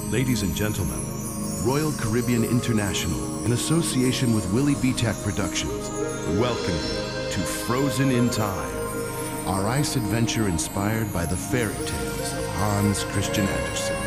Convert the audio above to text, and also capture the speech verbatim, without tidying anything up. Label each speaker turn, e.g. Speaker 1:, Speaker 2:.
Speaker 1: Ladies and gentlemen, Royal Caribbean International, in association with Willie B. Tech Productions, welcome you to Frozen in Time, our ice adventure inspired by the fairy tales of Hans Christian Andersen.